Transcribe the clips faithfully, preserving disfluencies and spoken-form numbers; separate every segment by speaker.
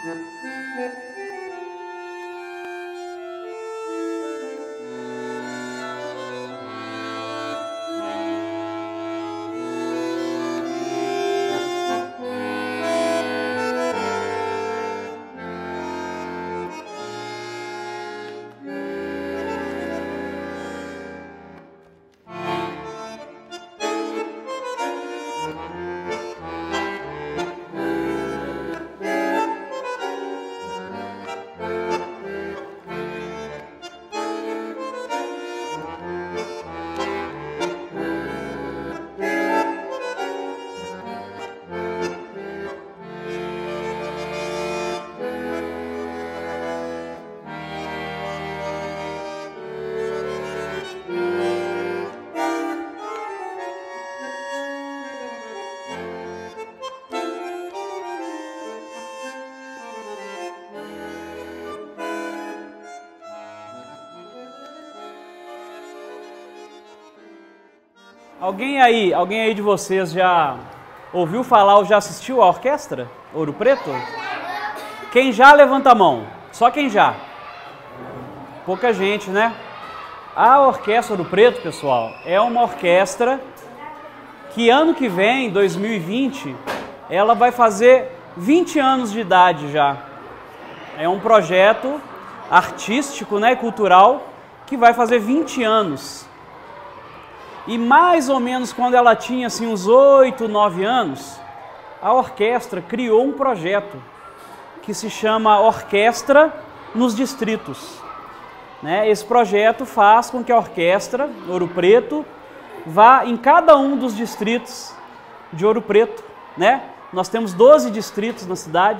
Speaker 1: Alguém aí, alguém aí de vocês já ouviu falar ou já assistiu à orquestra Ouro Preto? Quem já, levanta a mão. Só quem já. Pouca gente, né? A Orquestra Ouro Preto, pessoal, é uma orquestra que ano que vem, dois mil e vinte, ela vai fazer vinte anos de idade já. É um projeto artístico, né, cultural, que vai fazer vinte anos. E mais ou menos quando ela tinha assim, uns oito, nove anos, a orquestra criou um projeto que se chama Orquestra nos Distritos. Né? Esse projeto faz com que a Orquestra Ouro Preto vá em cada um dos distritos de Ouro Preto. Né? Nós temos doze distritos na cidade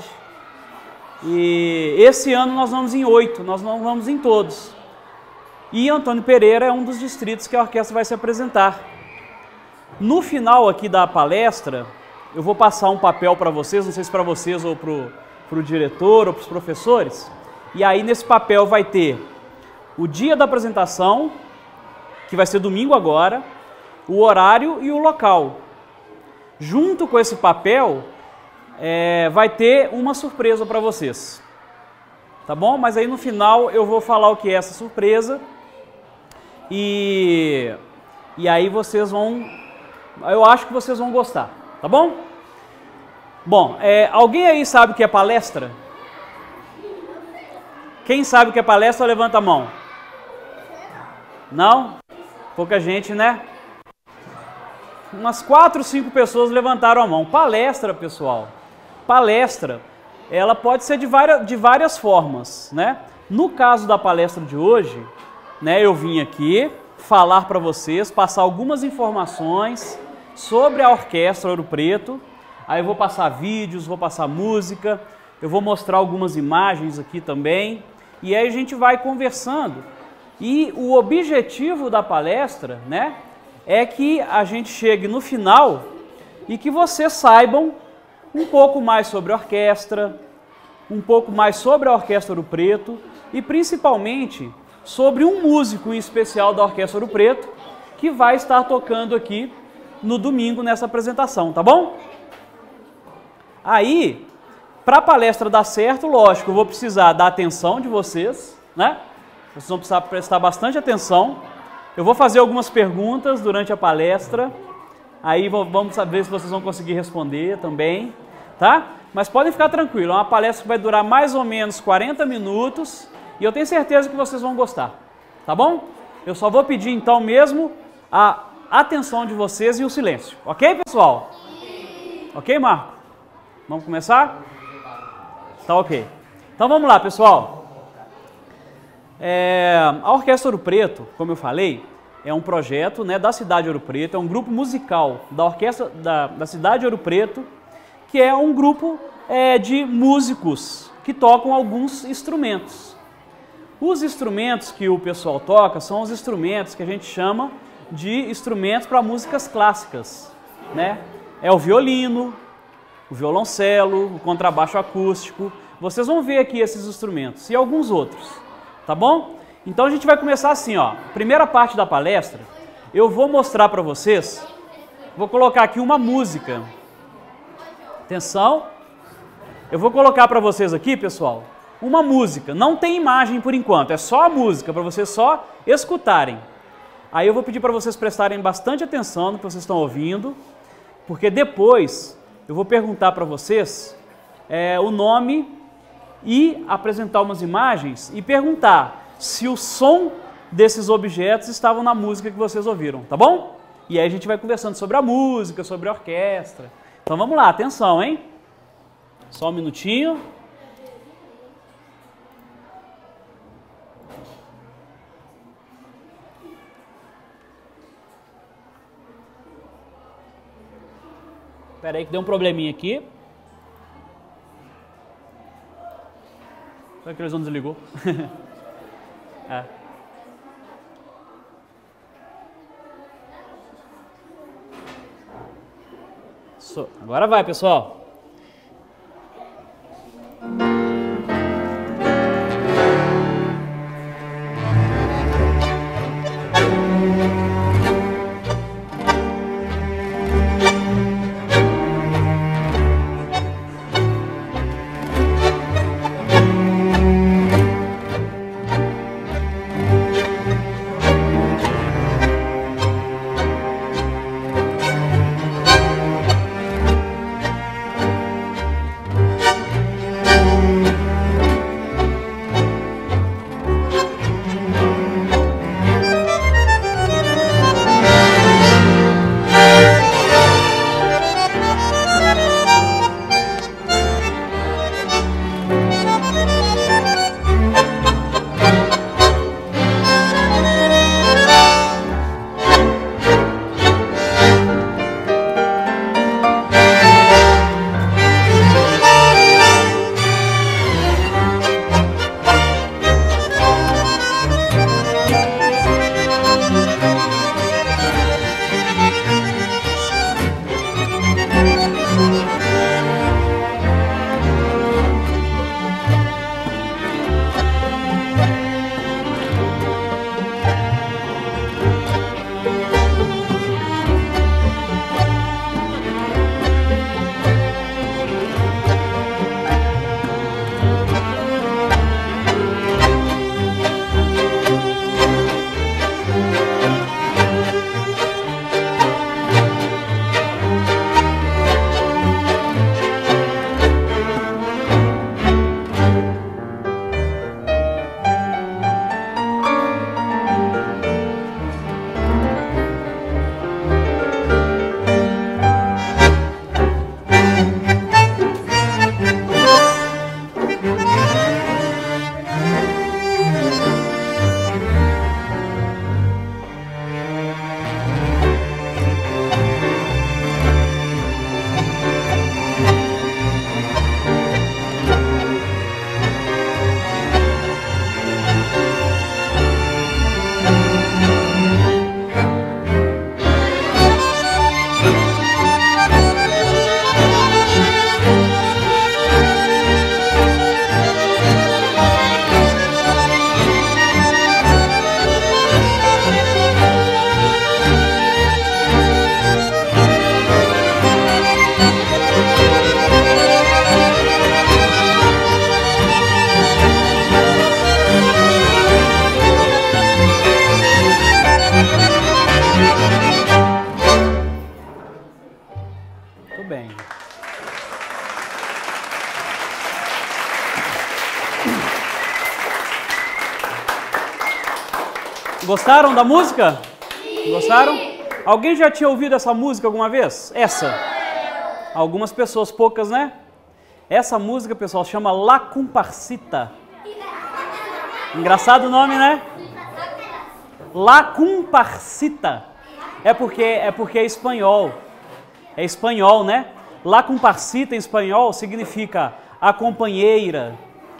Speaker 1: e esse ano nós vamos em oito, nós não vamos em todos. E Antônio Pereira é um dos distritos que a orquestra vai se apresentar. No final aqui da palestra, eu vou passar um papel para vocês, não sei se para vocês ou para o diretor ou para os professores. E aí nesse papel vai ter o dia da apresentação, que vai ser domingo agora, o horário e o local. Junto com esse papel, é, vai ter uma surpresa para vocês. Tá bom? Mas aí no final eu vou falar o que é essa surpresa. E, e aí vocês vão, eu acho que vocês vão gostar, tá bom? Bom, é, alguém aí sabe o que é palestra? Quem sabe o que é palestra, levanta a mão. Não? Pouca gente, né? Umas quatro, cinco pessoas levantaram a mão. Palestra, pessoal, palestra, ela pode ser de várias, de várias formas, né? No caso da palestra de hoje, né, eu vim aqui falar para vocês, passar algumas informações sobre a Orquestra Ouro Preto. Aí eu vou passar vídeos, vou passar música, eu vou mostrar algumas imagens aqui também. E aí a gente vai conversando. E o objetivo da palestra, né, é que a gente chegue no final e que vocês saibam um pouco mais sobre a orquestra, um pouco mais sobre a Orquestra Ouro Preto e principalmente sobre um músico em especial da Orquestra Ouro Preto que vai estar tocando aqui no domingo nessa apresentação, tá bom? Aí, para a palestra dar certo, lógico, eu vou precisar da atenção de vocês, né? Vocês vão precisar prestar bastante atenção. Eu vou fazer algumas perguntas durante a palestra, aí vamos saber se vocês vão conseguir responder também, tá? Mas podem ficar tranquilos, é uma palestra que vai durar mais ou menos quarenta minutos e eu tenho certeza que vocês vão gostar, tá bom? Eu só vou pedir então mesmo a atenção de vocês e o silêncio, ok, pessoal? Ok, Marco? Vamos começar? Tá ok. Então vamos lá, pessoal. É, a Orquestra Ouro Preto, como eu falei, é um projeto, né, da cidade de Ouro Preto, é um grupo musical da Orquestra da, da cidade de Ouro Preto, que é um grupo é, de músicos que tocam alguns instrumentos. Os instrumentos que o pessoal toca são os instrumentos que a gente chama de instrumentos para músicas clássicas, né? É o violino, o violoncelo, o contrabaixo acústico. Vocês vão ver aqui esses instrumentos e alguns outros, tá bom? Então a gente vai começar assim, ó. Primeira parte da palestra, eu vou mostrar para vocês, vou colocar aqui uma música. Atenção. Eu vou colocar para vocês aqui, pessoal, uma música. Não tem imagem por enquanto, é só a música, para vocês só escutarem. Aí eu vou pedir para vocês prestarem bastante atenção no que vocês estão ouvindo, porque depois eu vou perguntar para vocês é, o nome e apresentar umas imagens e perguntar se o som desses objetos estavam na música que vocês ouviram, tá bom? E aí a gente vai conversando sobre a música, sobre a orquestra. Então vamos lá, atenção, hein? Só um minutinho. Espera aí que deu um probleminha aqui. Será que eles não desligou? É. So, agora vai, pessoal. Gostaram da música? Sim. Gostaram? Alguém já tinha ouvido essa música alguma vez? Essa? Algumas pessoas, poucas, né? Essa música, pessoal, chama La Comparsita. Engraçado o nome, né? La Comparsita. É porque é porque é espanhol. É espanhol, né? La Comparsita em espanhol significa a companheira,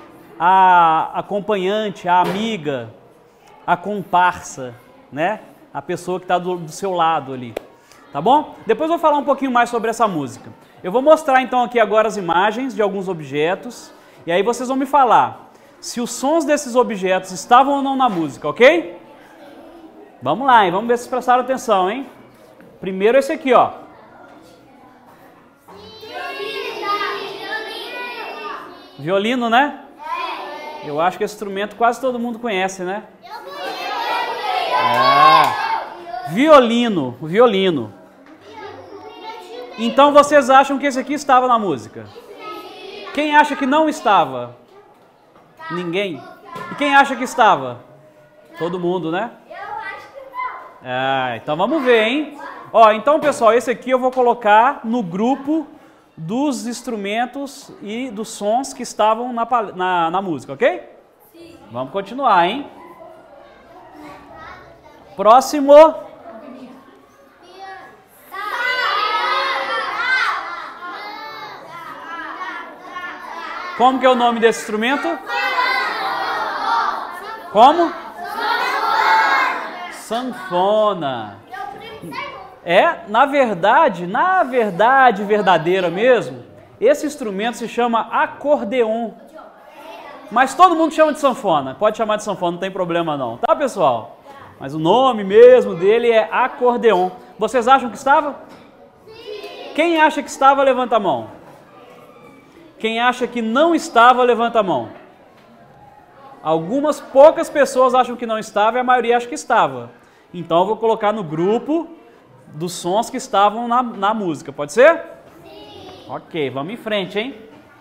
Speaker 1: a acompanhante, a amiga, a comparsa, né? A pessoa que está do, do seu lado ali, tá bom? Depois eu vou falar um pouquinho mais sobre essa música. Eu vou mostrar então aqui agora as imagens de alguns objetos e aí vocês vão me falar se os sons desses objetos estavam ou não na música, ok? Vamos lá, hein? Vamos ver se vocês prestaram atenção, hein? Primeiro esse aqui, ó. Violino, né? Eu acho que esse instrumento quase todo mundo conhece, né? É. Violino, violino. Então vocês acham que esse aqui estava na música? Quem acha que não estava? Ninguém. E quem acha que estava? Todo mundo, né? É, então vamos ver, hein? Ó, então pessoal, esse aqui eu vou colocar no grupo dos instrumentos e dos sons que estavam na, na, na música, ok? Sim. Vamos continuar, hein? Próximo. Como que é o nome desse instrumento? Como? Sanfona. É, na verdade, na verdade verdadeira mesmo, esse instrumento se chama acordeon. Mas todo mundo chama de sanfona. Pode chamar de sanfona, não tem problema não, tá pessoal? Mas o nome mesmo dele é acordeon. Vocês acham que estava? Quem acha que estava, levanta a mão. Quem acha que não estava, levanta a mão. Algumas poucas pessoas acham que não estava e a maioria acha que estava. Então eu vou colocar no grupo dos sons que estavam na, na música. Pode ser? Sim. Ok, vamos em frente, hein?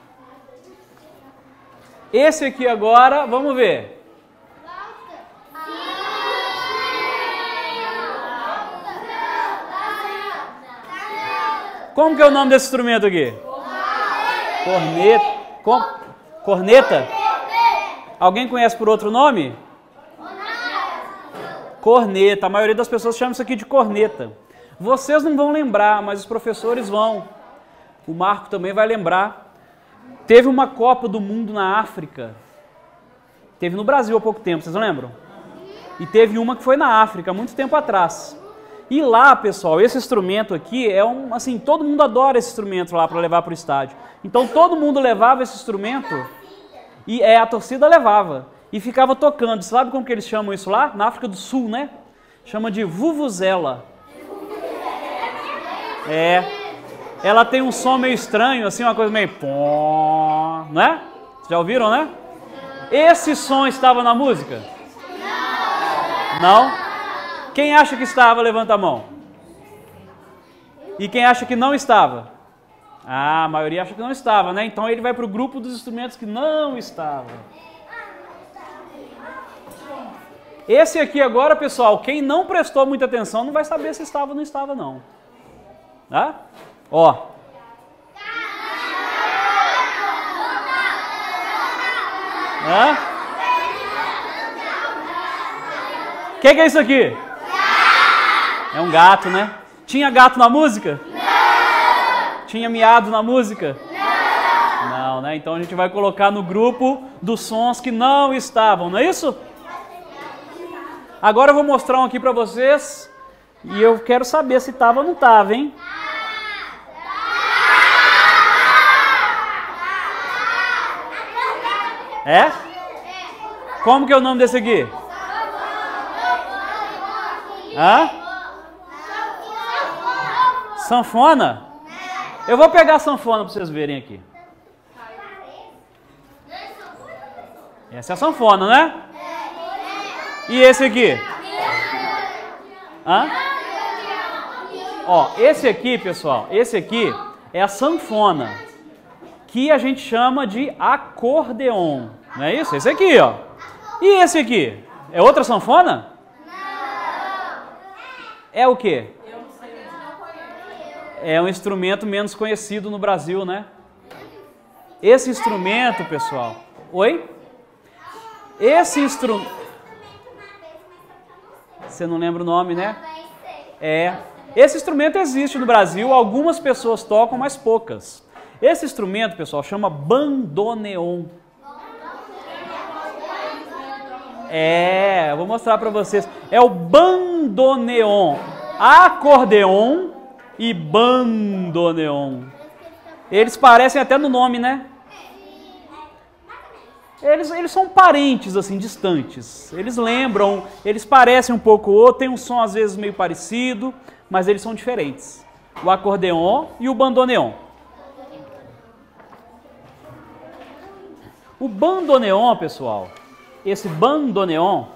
Speaker 1: Esse aqui agora, vamos ver. Como que é o nome desse instrumento aqui? Corneta. Com... Corneta? Alguém conhece por outro nome? Corneta. A maioria das pessoas chama isso aqui de corneta. Vocês não vão lembrar, mas os professores vão. O Marco também vai lembrar. Teve uma Copa do Mundo na África. Teve no Brasil há pouco tempo, vocês lembram? E teve uma que foi na África, há muito tempo atrás. E lá, pessoal, esse instrumento aqui é um, assim, todo mundo adora esse instrumento lá para levar para o estádio. Então todo mundo levava esse instrumento e é, a torcida levava. E ficava tocando. Sabe como que eles chamam isso lá? Na África do Sul, né? Chama de vuvuzela. É. Ela tem um som meio estranho, assim, uma coisa meio... pom, né? Já ouviram, né? Esse som estava na música? Não. Não? Quem acha que estava, levanta a mão. E quem acha que não estava? Ah, a maioria acha que não estava, né? Então ele vai para o grupo dos instrumentos que não estavam. Esse aqui agora, pessoal, quem não prestou muita atenção não vai saber se estava ou não estava, não. Tá? Ó. Hã? O que, que é isso aqui? É um gato, né? Tinha gato na música? Não! Tinha miado na música? Não! Não, né? Então a gente vai colocar no grupo dos sons que não estavam, não é isso? Agora eu vou mostrar um aqui pra vocês e eu quero saber se estava ou não estava, hein? É? Como que é o nome desse aqui? Hã? Sanfona? Eu vou pegar a sanfona para vocês verem aqui. Essa é a sanfona, né? E esse aqui? Hã? Ó, esse aqui, pessoal, esse aqui é a sanfona, que a gente chama de acordeon. Não é isso? Esse aqui, ó. E esse aqui? É outra sanfona? Não. É o quê? É um instrumento menos conhecido no Brasil, né? Esse instrumento, pessoal... Oi? Esse instrumento... Você não lembra o nome, né? É. Esse instrumento existe no Brasil, algumas pessoas tocam, mas poucas. Esse instrumento, pessoal, chama bandoneon. É, eu vou mostrar para vocês. É o bandoneon. Acordeon e bandoneon. Eles parecem até no nome, né? Eles, eles são parentes, assim, distantes. Eles lembram, eles parecem um pouco outro, tem um som às vezes meio parecido, mas eles são diferentes. O acordeon e o bandoneon. O bandoneon, pessoal, esse bandoneon,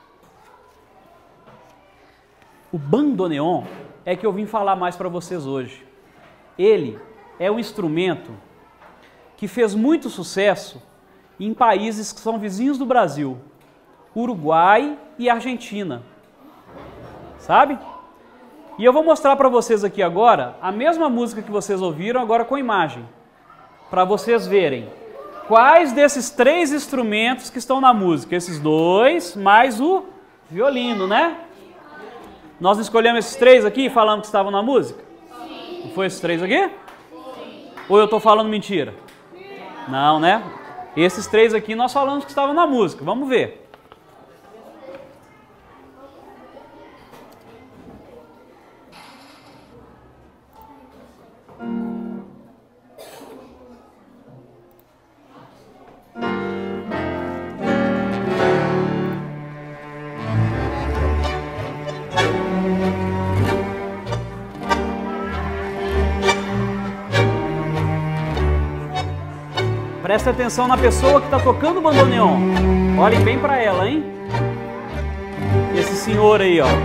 Speaker 1: o bandoneon é que eu vim falar mais para vocês hoje. Ele é um instrumento que fez muito sucesso em países que são vizinhos do Brasil, Uruguai e Argentina, sabe? E eu vou mostrar para vocês aqui agora a mesma música que vocês ouviram, agora com imagem, para vocês verem quais desses três instrumentos que estão na música, esses dois, mais o violino, né? Nós escolhemos esses três aqui e falamos que estavam na música? Sim. Não foi esses três aqui? Sim. Ou eu estou falando mentira? Não, né? Esses três aqui nós falamos que estavam na música. Vamos ver. Presta atenção na pessoa que está tocando o bandoneon. Olhem bem para ela, hein? Esse senhor aí, ó.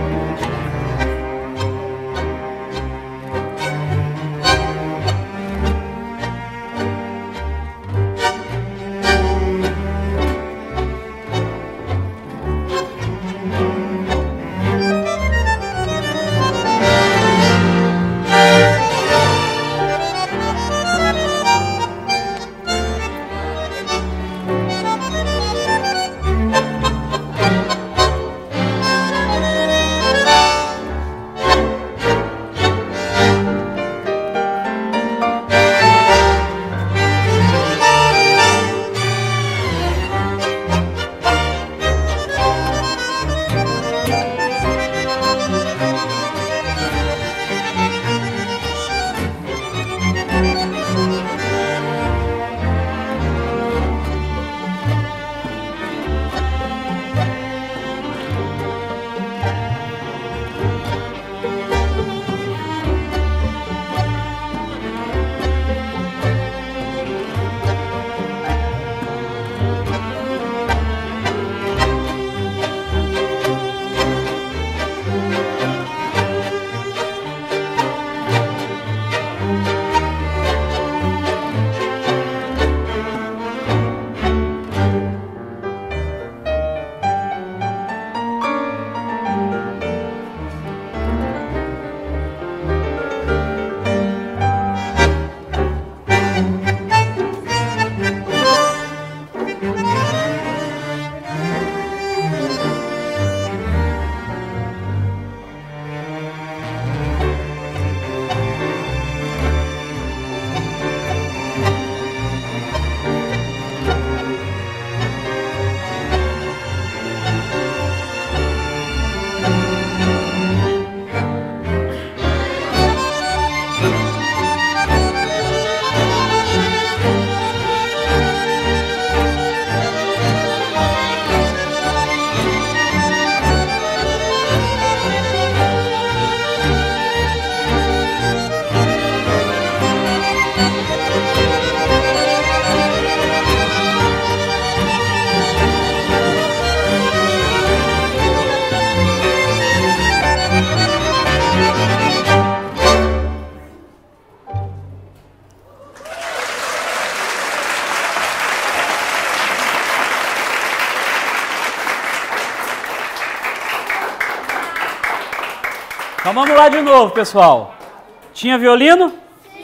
Speaker 1: Então vamos lá de novo, pessoal. Tinha violino?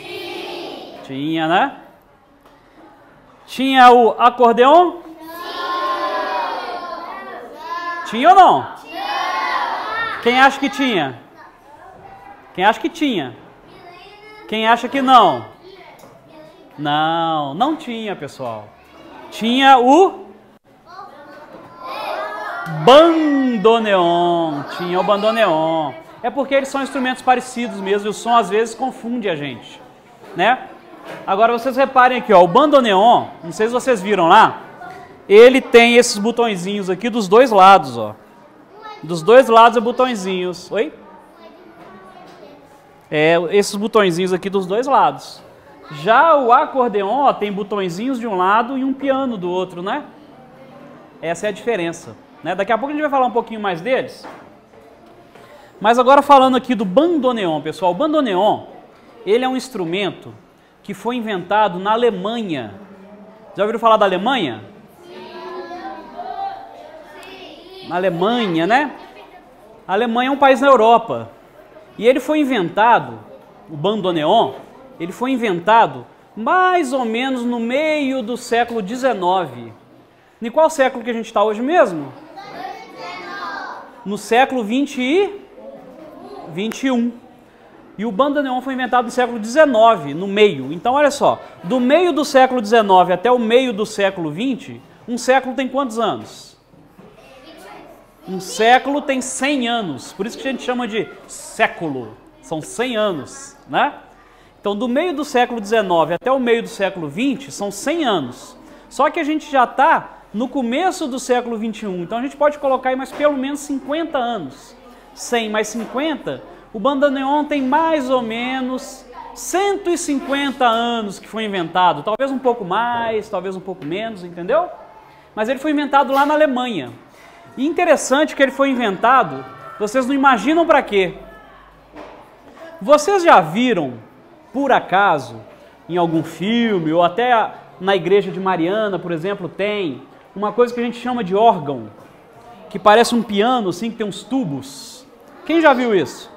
Speaker 1: Sim. Tinha, né? Tinha o acordeon? Não. Tinha ou não? Não. Quem acha que tinha? Quem acha que tinha? Quem acha que não? Não, não tinha, pessoal. Tinha o bandoneon. Tinha o bandoneon. É porque eles são instrumentos parecidos mesmo e o som às vezes confunde a gente, né? Agora vocês reparem aqui, ó, o bandoneon, não sei se vocês viram lá, ele tem esses botõezinhos aqui dos dois lados, ó. Dos dois lados é botõezinhos. Oi? É, esses botõezinhos aqui dos dois lados. Já o acordeon, ó, tem botõezinhos de um lado e um piano do outro, né? Essa é a diferença, né? Daqui a pouco a gente vai falar um pouquinho mais deles. Mas agora falando aqui do bandoneon, pessoal. O bandoneon, ele é um instrumento que foi inventado na Alemanha. Já ouviram falar da Alemanha? Na Alemanha, né? A Alemanha é um país na Europa. E ele foi inventado, o bandoneon, ele foi inventado mais ou menos no meio do século dezenove. Em qual século que a gente está hoje mesmo? No século vinte e um. E o bandoneon foi inventado no século dezenove, no meio. Então, olha só, do meio do século dezenove até o meio do século vinte, um século tem quantos anos? Um século tem cem anos, por isso que a gente chama de século. São cem anos, né? Então, do meio do século dezenove até o meio do século vinte, são cem anos. Só que a gente já está no começo do século vinte e um, então a gente pode colocar aí mais pelo menos cinquenta anos. cem mais cinquenta, o bandoneon tem mais ou menos cento e cinquenta anos que foi inventado. Talvez um pouco mais, talvez um pouco menos, entendeu? Mas ele foi inventado lá na Alemanha. E interessante que ele foi inventado, vocês não imaginam para quê? Vocês já viram, por acaso, em algum filme, ou até na igreja de Mariana, por exemplo, tem uma coisa que a gente chama de órgão, que parece um piano, assim, que tem uns tubos. Quem já viu isso?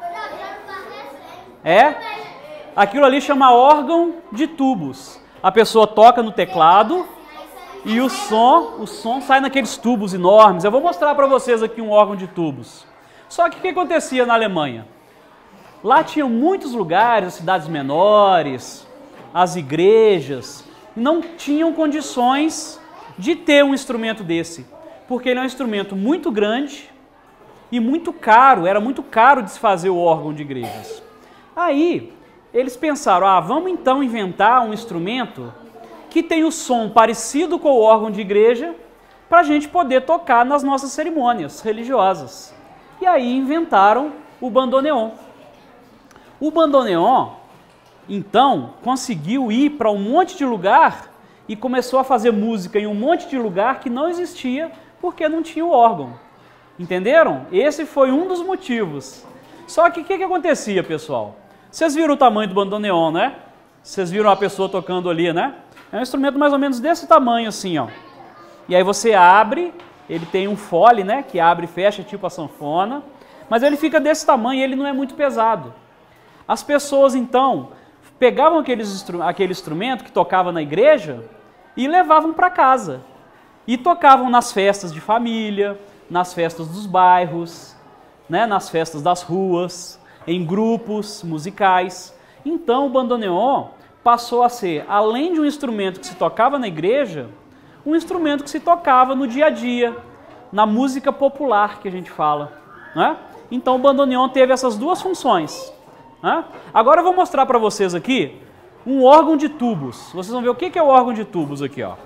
Speaker 1: É? Aquilo ali chama órgão de tubos. A pessoa toca no teclado e o som, o som sai naqueles tubos enormes. Eu vou mostrar para vocês aqui um órgão de tubos. Só que o que acontecia na Alemanha? Lá tinham muitos lugares, as cidades menores, as igrejas, não tinham condições de ter um instrumento desse, porque ele é um instrumento muito grande e muito caro, era muito caro desfazer o órgão de igrejas. Aí, eles pensaram, ah, vamos então inventar um instrumento que tem o som parecido com o órgão de igreja, para a gente poder tocar nas nossas cerimônias religiosas. E aí inventaram o bandoneon. O bandoneon, então, conseguiu ir para um monte de lugar e começou a fazer música em um monte de lugar que não existia porque não tinha o órgão. Entenderam? Esse foi um dos motivos. Só que o que, que acontecia, pessoal? Vocês viram o tamanho do bandoneon, né? Vocês viram a pessoa tocando ali, né? É um instrumento mais ou menos desse tamanho assim, ó. E aí você abre, ele tem um fole, né? Que abre e fecha, tipo a sanfona. Mas ele fica desse tamanho e ele não é muito pesado. As pessoas, então, pegavam aqueles instru- aquele instrumento que tocava na igreja e levavam para casa. E tocavam nas festas de família, nas festas dos bairros, né? Nas festas das ruas, em grupos musicais. Então o bandoneon passou a ser, além de um instrumento que se tocava na igreja, um instrumento que se tocava no dia a dia, na música popular que a gente fala, né? Então o bandoneon teve essas duas funções, né? Agora eu vou mostrar para vocês aqui um órgão de tubos. Vocês vão ver o que é o órgão de tubos aqui, ó.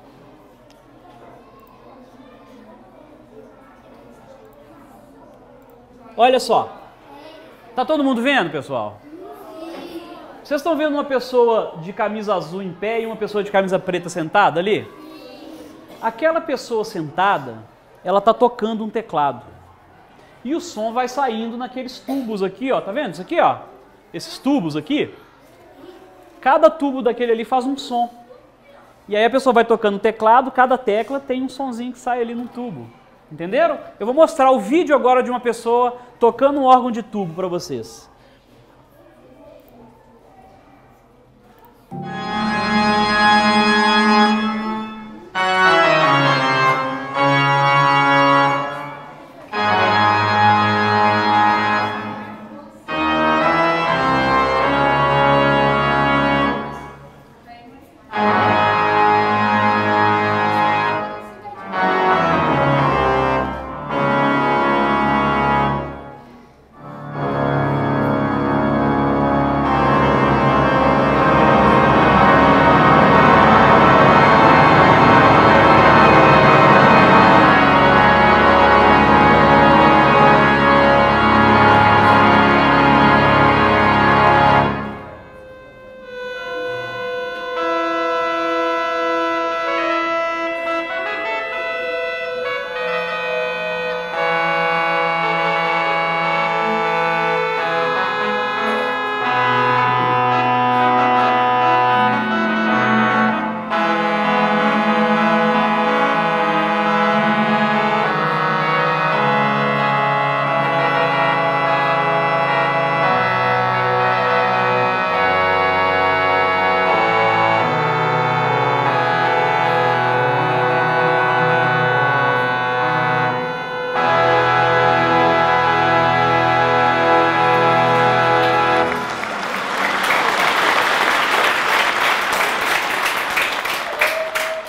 Speaker 1: Olha só. Tá todo mundo vendo, pessoal? Vocês estão vendo uma pessoa de camisa azul em pé e uma pessoa de camisa preta sentada ali? Aquela pessoa sentada, ela está tocando um teclado. E o som vai saindo naqueles tubos aqui, ó. Tá vendo isso aqui, ó? Esses tubos aqui. Cada tubo daquele ali faz um som. E aí a pessoa vai tocando o teclado, cada tecla tem um sonzinho que sai ali no tubo. Entenderam? Eu vou mostrar o vídeo agora de uma pessoa tocando um órgão de tubo para vocês.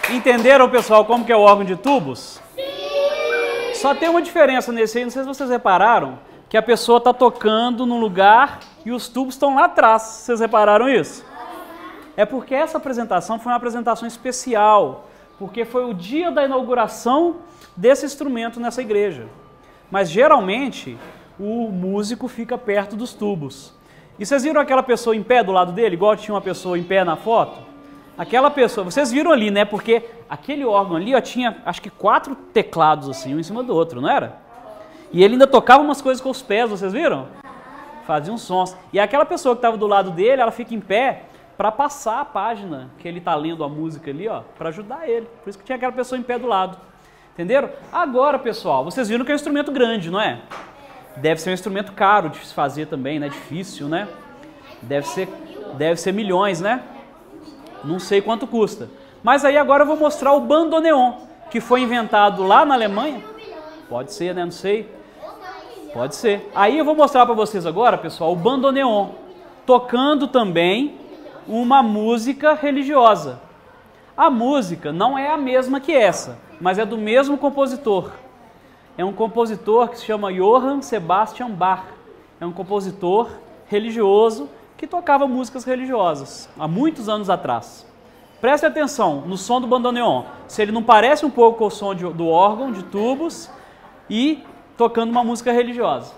Speaker 1: Entenderam, pessoal, como que é o órgão de tubos? Sim! Só tem uma diferença nesse aí, não sei se vocês repararam, que a pessoa está tocando num lugar e os tubos estão lá atrás. Vocês repararam isso? É porque essa apresentação foi uma apresentação especial, porque foi o dia da inauguração desse instrumento nessa igreja. Mas geralmente o músico fica perto dos tubos. E vocês viram aquela pessoa em pé do lado dele, igual tinha uma pessoa em pé na foto? Aquela pessoa, vocês viram ali, né? Porque aquele órgão ali, ó, tinha acho que quatro teclados assim, um em cima do outro, não era? E ele ainda tocava umas coisas com os pés, vocês viram? Fazia uns sons. E aquela pessoa que estava do lado dele, ela fica em pé para passar a página que ele está lendo a música ali, ó, para ajudar ele. Por isso que tinha aquela pessoa em pé do lado. Entenderam? Agora, pessoal, vocês viram que é um instrumento grande, não é? Deve ser um instrumento caro de se fazer também, né? Difícil, né? Deve ser, deve ser milhões, né? Não sei quanto custa. Mas aí agora eu vou mostrar o bandoneon, que foi inventado lá na Alemanha. Pode ser, né? Não sei. Pode ser. Aí eu vou mostrar para vocês agora, pessoal, o bandoneon, tocando também uma música religiosa. A música não é a mesma que essa, mas é do mesmo compositor. É um compositor que se chama Johann Sebastian Bach. É um compositor religioso que tocava músicas religiosas há muitos anos atrás. Preste atenção no som do bandoneon, se ele não parece um pouco com o som de, do órgão, de tubos, e tocando uma música religiosa.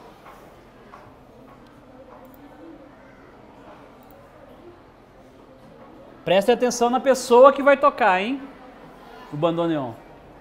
Speaker 1: Preste atenção na pessoa que vai tocar, hein? O bandoneon.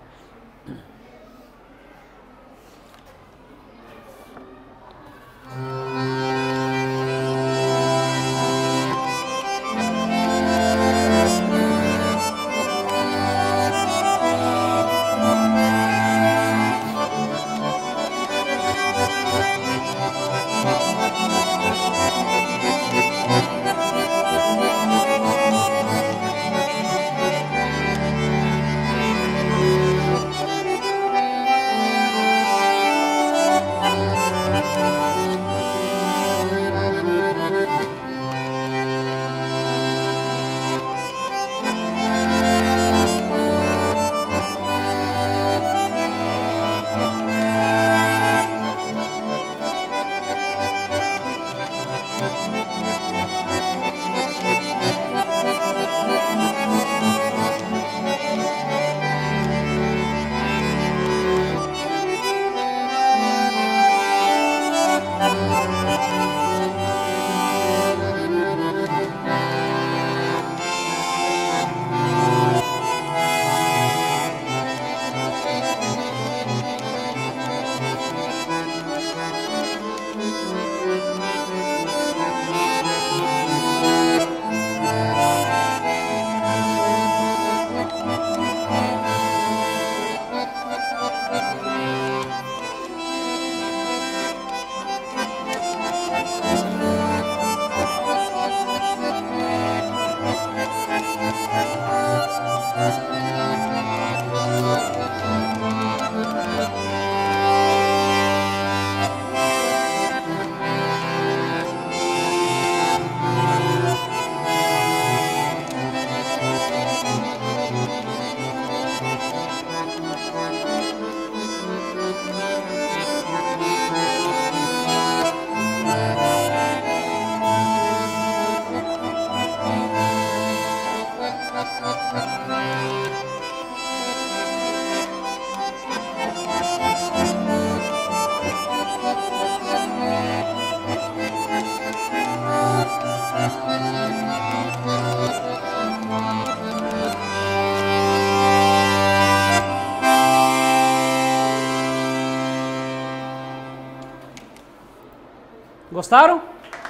Speaker 1: Gostaram?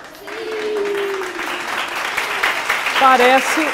Speaker 1: Parece...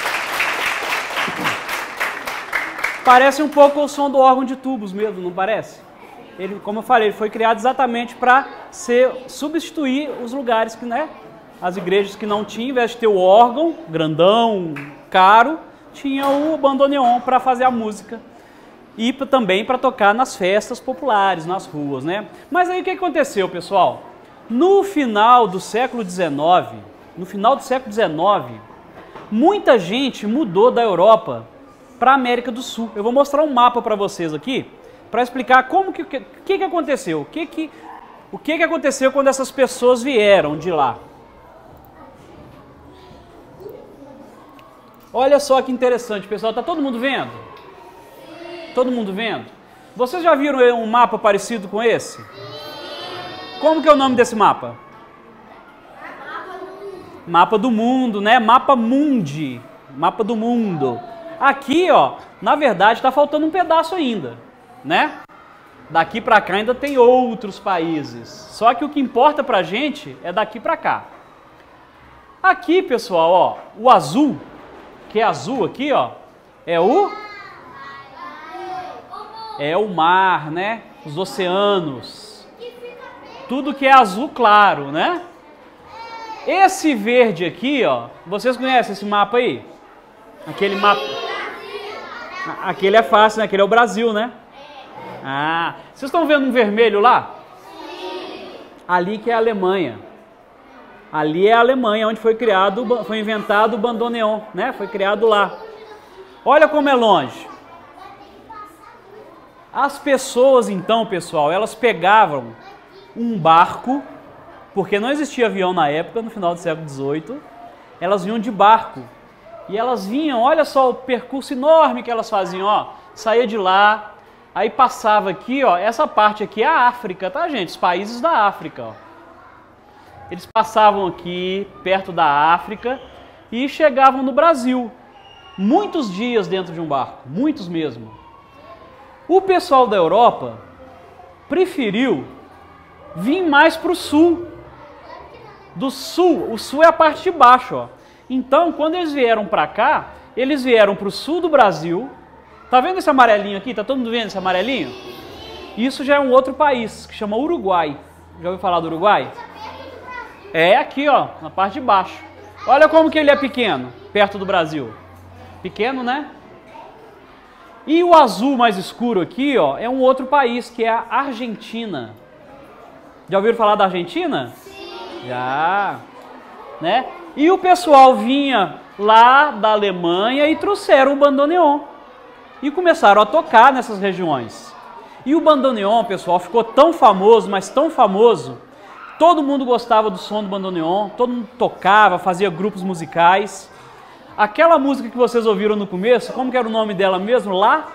Speaker 1: Parece um pouco o som do órgão de tubos mesmo, não parece? Ele, como eu falei, ele foi criado exatamente para substituir os lugares que, né? As igrejas que não tinham, ao invés de ter o órgão grandão, caro, tinha o bandoneon para fazer a música. E também para tocar nas festas populares, nas ruas, né? Mas aí o que aconteceu, pessoal? No final do século dezenove, no final do século dezenove, muita gente mudou da Europa para a América do Sul. Eu vou mostrar um mapa para vocês aqui, para explicar como que, que, que aconteceu, o que que, o que que aconteceu quando essas pessoas vieram de lá. Olha só que interessante, pessoal, tá todo mundo vendo? Todo mundo vendo? Vocês já viram um mapa parecido com esse? Como que é o nome desse mapa? Mapa do mundo, né? Mapa mundi, mapa do mundo. Aqui, ó, na verdade está faltando um pedaço ainda, né? Daqui para cá ainda tem outros países. Só que o que importa pra gente é daqui para cá. Aqui, pessoal, ó, o azul, que é azul aqui, ó, é o é o mar, né? Os oceanos. Tudo que é azul claro, né? Esse verde aqui, ó, vocês conhecem esse mapa aí? Aquele mapa. Aquele é fácil, né? Aquele é o Brasil, né? Ah, vocês estão vendo um vermelho lá? Ali que é a Alemanha. Ali é a Alemanha, onde foi criado, foi inventado o bandoneon, né? Foi criado lá. Olha como é longe. As pessoas, então, pessoal, elas pegavam um barco, porque não existia avião na época, no final do século dezoito, elas vinham de barco. E elas vinham, olha só o percurso enorme que elas faziam, ó. Saía de lá, aí passava aqui, ó, essa parte aqui é a África, tá, gente? Os países da África, ó. Eles passavam aqui, perto da África, e chegavam no Brasil. Muitos dias dentro de um barco, muitos mesmo. O pessoal da Europa preferiu vir mais para o sul. Do sul, o sul é a parte de baixo, ó. Então, quando eles vieram para cá, eles vieram para o sul do Brasil. Tá vendo esse amarelinho aqui? Tá todo mundo vendo esse amarelinho? Isso já é um outro país, que chama Uruguai. Já ouviu falar do Uruguai? É aqui, ó, na parte de baixo. Olha como que ele é pequeno, perto do Brasil. Pequeno, né? E o azul mais escuro aqui, ó, é um outro país, que é a Argentina. Já ouviram falar da Argentina? Sim. Já. Né? E o pessoal vinha lá da Alemanha e trouxeram o bandoneon. E começaram a tocar nessas regiões. E o bandoneon, pessoal, ficou tão famoso, mas tão famoso. Todo mundo gostava do som do bandoneon, todo mundo tocava, fazia grupos musicais. Aquela música que vocês ouviram no começo, como que era o nome dela mesmo? Lá?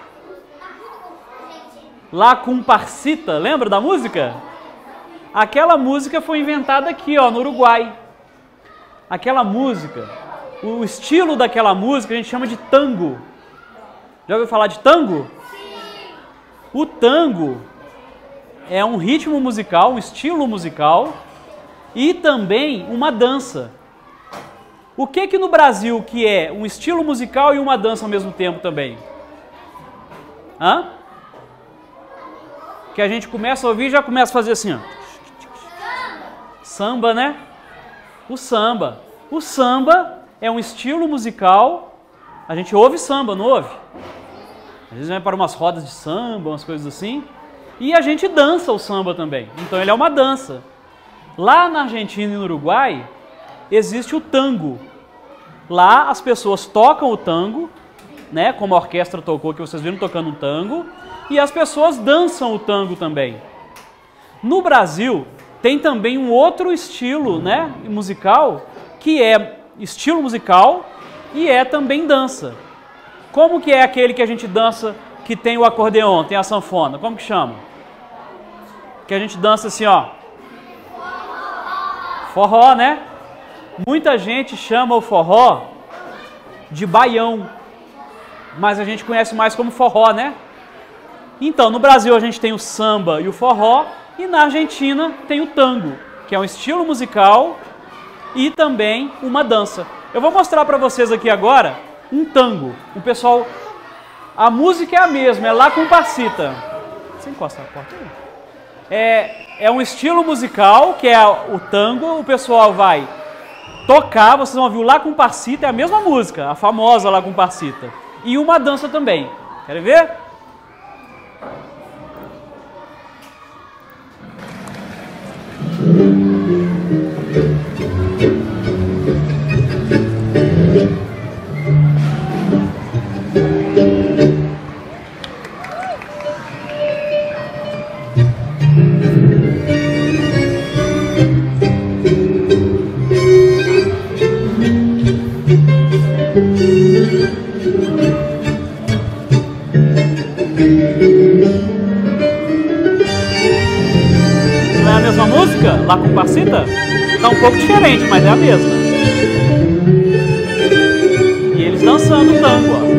Speaker 1: Lá Comparsita, lembra da música? Aquela música foi inventada aqui, ó, no Uruguai. Aquela música, o estilo daquela música a gente chama de tango. Já ouviu falar de tango? Sim. O tango é um ritmo musical, um estilo musical e também uma dança. O que que no Brasil que é um estilo musical e uma dança ao mesmo tempo também? Hã? Que a gente começa a ouvir e já começa a fazer assim, ó. Samba, né? O samba. O samba é um estilo musical. A gente ouve samba, não ouve? Às vezes vai para umas rodas de samba, umas coisas assim. E a gente dança o samba também. Então ele é uma dança. Lá na Argentina e no Uruguai existe o tango. Lá as pessoas tocam o tango, né? Como a orquestra tocou, que vocês viram tocando um tango. E as pessoas dançam o tango também. No Brasil tem também um outro estilo, né, musical, que é estilo musical e é também dança. Como que é aquele que a gente dança, que tem o acordeon, tem a sanfona? Como que chama? Que a gente dança assim, ó. Forró, né? Muita gente chama o forró de baião, mas a gente conhece mais como forró, né? Então, no Brasil a gente tem o samba e o forró, e na Argentina tem o tango, que é um estilo musical e também uma dança. Eu vou mostrar para vocês aqui agora um tango. O pessoal, a música é a mesma, é lá Comparsita. Você encosta a porta aí. É, é um estilo musical, que é o tango, o pessoal vai tocar, vocês vão ouvir o Lá Comparsita, é a mesma música, a famosa Lá Comparsita. E uma dança também. Querem ver? Música La Comparsita? Tá um pouco diferente, mas é a mesma. E eles dançando tango, ó.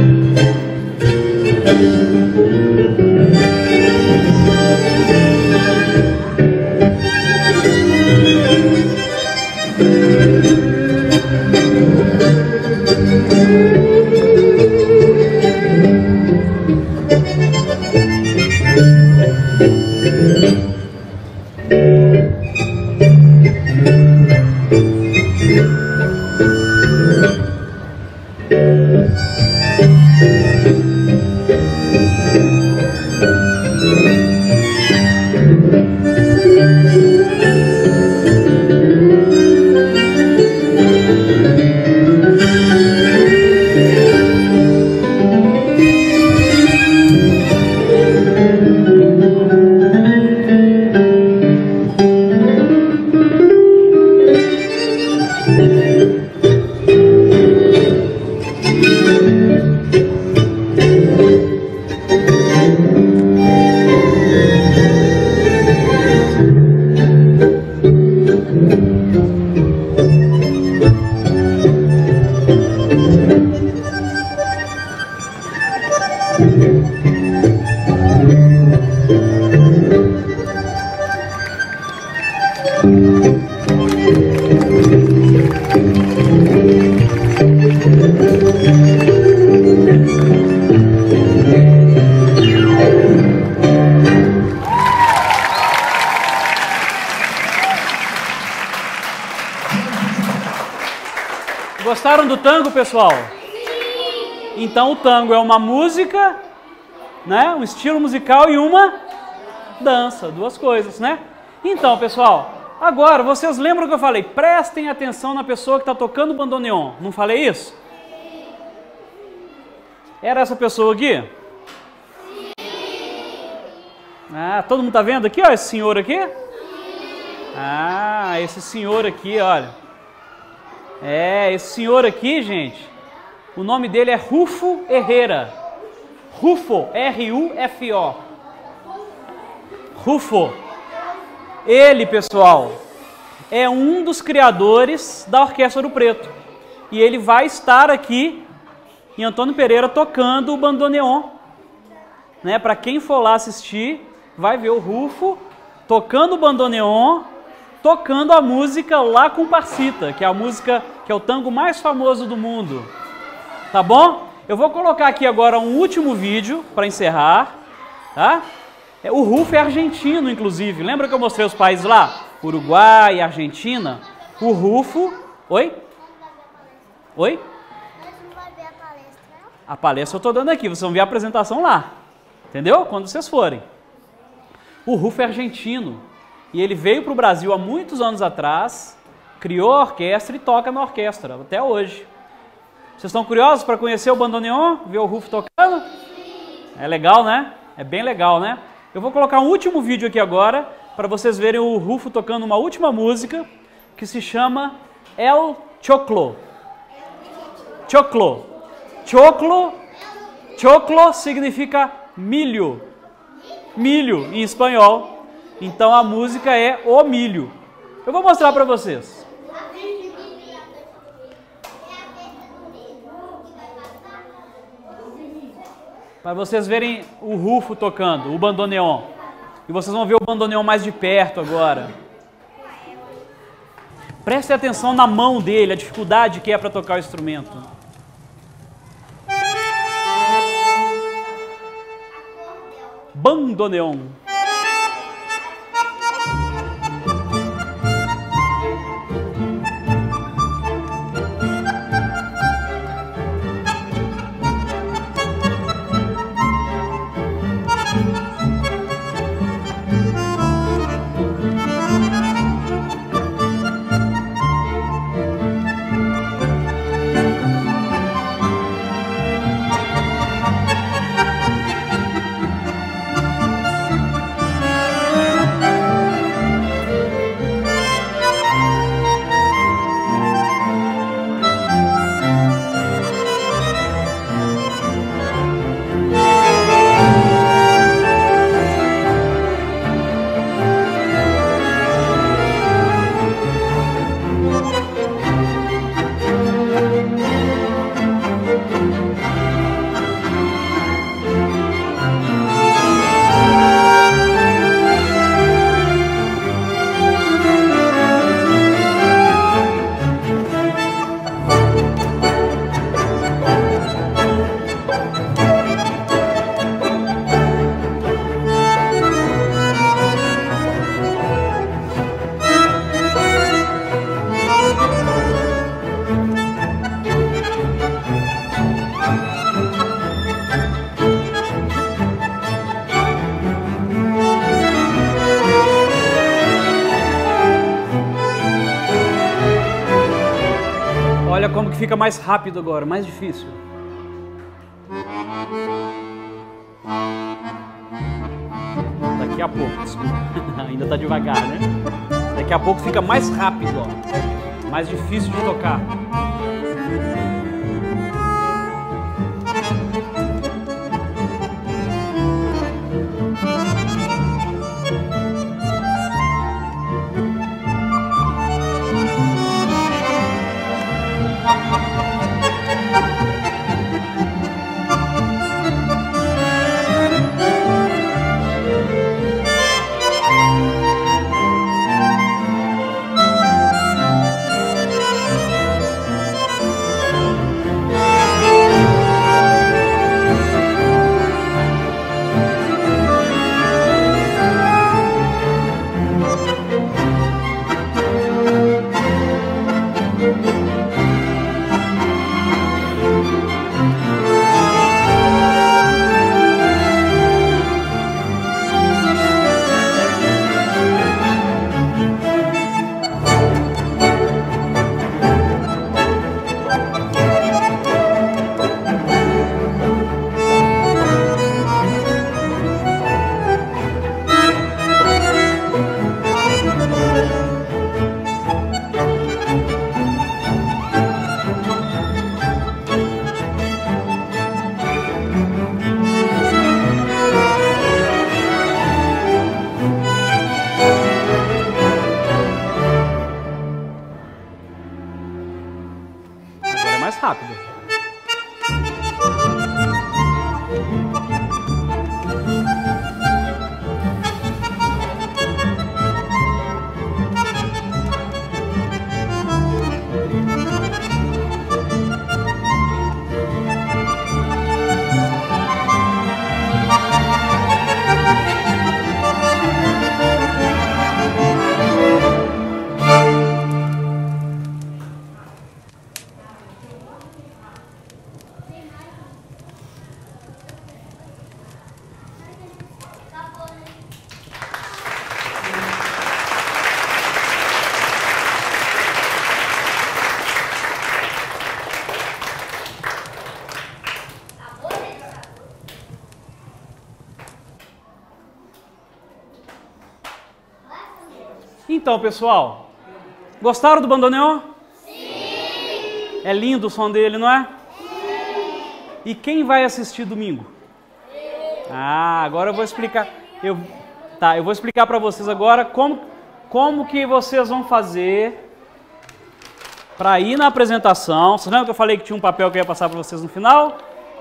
Speaker 1: Gostaram do tango, pessoal? Sim. Então o tango é uma música, né? Um estilo musical e uma dança, duas coisas, né? Então, pessoal, agora vocês lembram que eu falei? Prestem atenção na pessoa que está tocando o bandoneon. Não falei isso? Era essa pessoa aqui? Ah, todo mundo tá vendo aqui, ó, esse senhor aqui? Ah, esse senhor aqui, olha. É, esse senhor aqui, gente, o nome dele é Rufo Herrera. Rufo, R U F O. Rufo. Ele, pessoal, é um dos criadores da Orquestra Ouro Preto. E ele vai estar aqui em Antônio Pereira tocando o bandoneon. Né? Para quem for lá assistir, vai ver o Rufo tocando o bandoneon, tocando a música La Comparsita, que é a música, que é o tango mais famoso do mundo. Tá bom? Eu vou colocar aqui agora um último vídeo para encerrar, tá? O Rufo é argentino, inclusive. Lembra que eu mostrei os países lá? Uruguai, Argentina. O Rufo... Oi? Oi? A palestra eu estou dando aqui, vocês vão ver a apresentação lá. Entendeu? Quando vocês forem. O Rufo é argentino. E ele veio para o Brasil há muitos anos atrás, criou a orquestra e toca na orquestra, até hoje. Vocês estão curiosos para conhecer o bandoneon? Ver o Rufo tocando? É legal, né? É bem legal, né? Eu vou colocar um último vídeo aqui agora, para vocês verem o Rufo tocando uma última música, que se chama El Choclo. Choclo. Choclo. Choclo significa milho. Milho em espanhol. Então a música é O Milho. Eu vou mostrar para vocês. Para vocês verem o Rufo tocando, o bandoneon. E vocês vão ver o bandoneon mais de perto agora. Prestem atenção na mão dele, a dificuldade que é para tocar o instrumento. Bandoneon. fica mais rápido agora, mais difícil. Daqui a pouco, desculpa. Ainda tá devagar, né? Daqui a pouco fica mais rápido, ó. Mais difícil de tocar. Mais rápido. Então, pessoal, gostaram do bandoneon? Sim! É lindo o som dele, não é? Sim! E quem vai assistir domingo? Sim. Ah, agora eu vou explicar. Eu, tá, eu vou explicar para vocês agora como, como que vocês vão fazer para ir na apresentação. Vocês lembram que eu falei que tinha um papel que eu ia passar para vocês no final?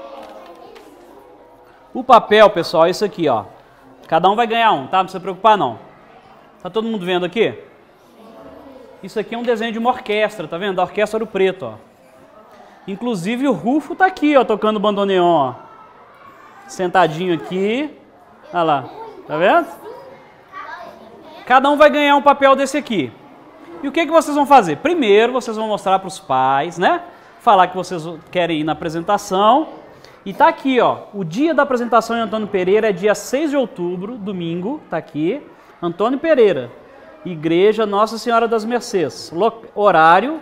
Speaker 1: O papel, pessoal, é isso aqui, ó. Cada um vai ganhar um, tá? Não precisa se preocupar, não. Tá todo mundo vendo aqui? Isso aqui é um desenho de uma orquestra, tá vendo? Da Orquestra Ouro Preto, ó. Inclusive o Rufo tá aqui, ó, tocando bandoneon, ó. Sentadinho aqui. Olha lá, tá vendo? Cada um vai ganhar um papel desse aqui. E o que que vocês vão fazer? Primeiro, vocês vão mostrar para os pais, né? Falar que vocês querem ir na apresentação. E tá aqui, ó. O dia da apresentação em Antônio Pereira é dia seis de outubro, domingo, tá aqui. Antônio Pereira, Igreja Nossa Senhora das Mercês, horário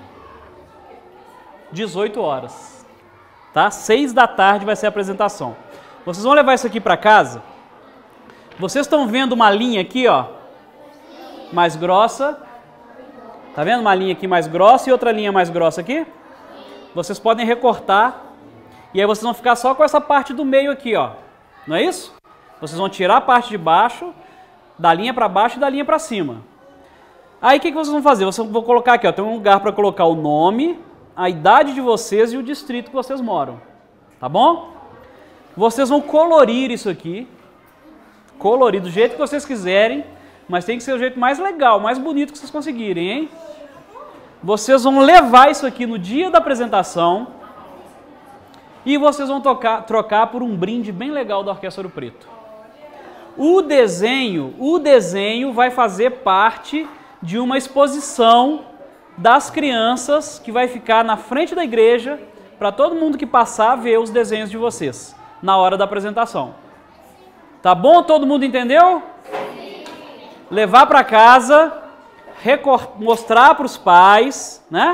Speaker 1: dezoito horas, tá? seis da tarde vai ser a apresentação. Vocês vão levar isso aqui para casa. Vocês estão vendo uma linha aqui, ó, mais grossa. Tá vendo uma linha aqui mais grossa e outra linha mais grossa aqui? Vocês podem recortar e aí vocês vão ficar só com essa parte do meio aqui, ó. Não é isso? Vocês vão tirar a parte de baixo, da linha para baixo e da linha para cima. Aí o que, que vocês vão fazer? Vocês vão colocar aqui, ó, tem um lugar para colocar o nome, a idade de vocês e o distrito que vocês moram. Tá bom? Vocês vão colorir isso aqui, colorir do jeito que vocês quiserem, mas tem que ser o jeito mais legal, mais bonito que vocês conseguirem, hein? Vocês vão levar isso aqui no dia da apresentação e vocês vão tocar, trocar por um brinde bem legal da Orquestra Ouro Preto. O desenho, o desenho vai fazer parte de uma exposição das crianças que vai ficar na frente da igreja para todo mundo que passar ver os desenhos de vocês na hora da apresentação. Tá bom? Todo mundo entendeu? Sim. Levar para casa, mostrar para os pais, né?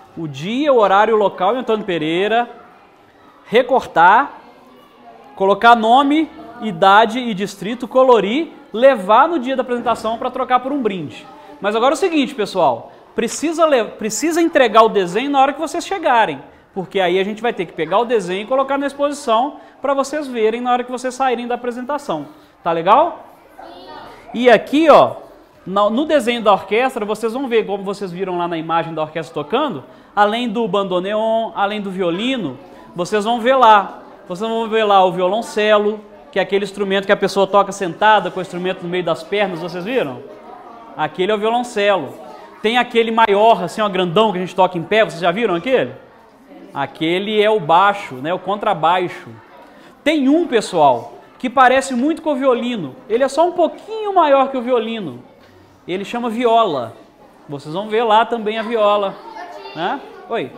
Speaker 1: o dia, o horário, o local em Antônio Pereira, recortar, colocar nome, idade e distrito, colorir, levar no dia da apresentação para trocar por um brinde. Mas agora é o seguinte, pessoal, precisa, precisa entregar o desenho na hora que vocês chegarem, porque aí a gente vai ter que pegar o desenho e colocar na exposição para vocês verem na hora que vocês saírem da apresentação. Tá legal? E aqui, ó, no desenho da orquestra, vocês vão ver, como vocês viram lá na imagem da orquestra tocando, além do bandoneon, além do violino, vocês vão ver lá, vocês vão ver lá o violoncelo, que é aquele instrumento que a pessoa toca sentada, com o instrumento no meio das pernas, vocês viram? Aquele é o violoncelo. Tem aquele maior, assim, ó, grandão que a gente toca em pé, vocês já viram aquele? Aquele é o baixo, né, o contrabaixo. Tem um, pessoal, que parece muito com o violino, ele é só um pouquinho maior que o violino. Ele chama viola. Vocês vão ver lá também a viola. Né? Oi.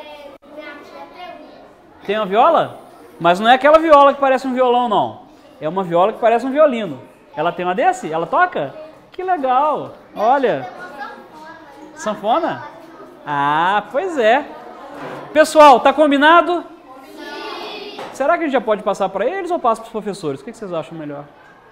Speaker 1: Tem uma viola? Mas não é aquela viola que parece um violão, não. É uma viola que parece um violino. Ela tem uma desse? Ela toca? Que legal. Olha. Sanfona? Ah, pois é. Pessoal, tá combinado? Sim. Será que a gente já pode passar para eles ou passa para os professores? O que vocês acham melhor?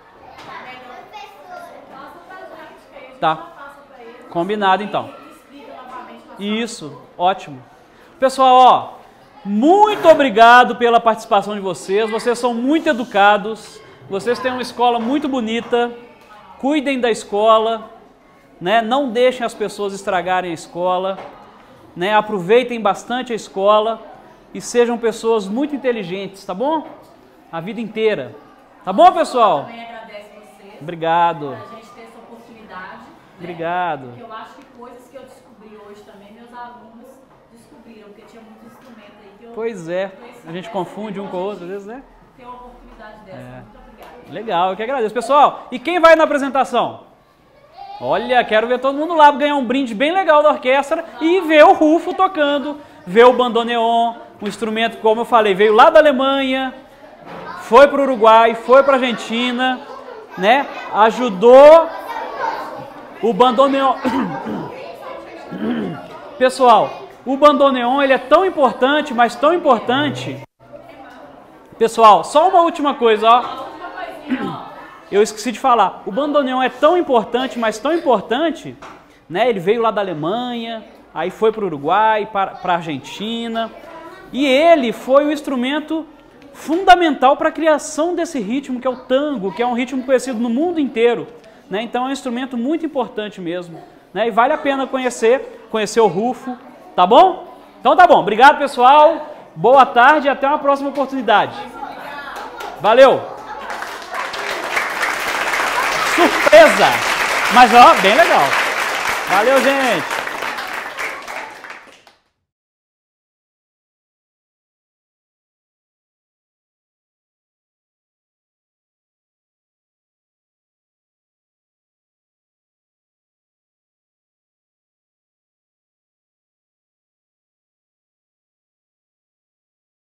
Speaker 1: Tá. Combinado, então. Isso. Ótimo. Pessoal, ó, muito obrigado pela participação de vocês. Vocês são muito educados. Vocês têm uma escola muito bonita. Cuidem da escola, né? Não deixem as pessoas estragarem a escola, né? Aproveitem bastante a escola e sejam pessoas muito inteligentes, tá bom? A vida inteira. Tá bom, pessoal?
Speaker 2: Eu também agradeço vocês.
Speaker 1: Obrigado.
Speaker 2: Por a gente ter essa oportunidade. Né?
Speaker 1: Obrigado.
Speaker 2: Porque eu acho que coisas que eu descobri hoje também, meus alunos descobriram, porque tinha muito instrumento aí que eu...
Speaker 1: Pois é, a gente confunde um com o outro, às vezes, né?
Speaker 2: Ter uma oportunidade dessa.
Speaker 1: É.
Speaker 2: Muito obrigada.
Speaker 1: Legal, eu que agradeço. Pessoal, e quem vai na apresentação? Olha, quero ver todo mundo lá ganhar um brinde bem legal da orquestra e ver o Rufo tocando, ver o bandoneon, um instrumento, como eu falei, veio lá da Alemanha, foi para o Uruguai, foi para a Argentina, né? Ajudou o bandoneon. Pessoal, o bandoneon ele é tão importante, mas tão importante. Pessoal, só uma última coisa, ó. Eu esqueci de falar. O bandoneon é tão importante, mas tão importante, né? Ele veio lá da Alemanha, aí foi para o Uruguai, para a Argentina, e ele foi o instrumento fundamental para a criação desse ritmo que é o tango, que é um ritmo conhecido no mundo inteiro, né? Então é um instrumento muito importante mesmo, né? E vale a pena conhecer, conhecer o Rufo, tá bom? Então tá bom. Obrigado, pessoal. Boa tarde e até uma próxima oportunidade. Valeu! Surpresa! Mas ó, bem legal. Valeu, gente!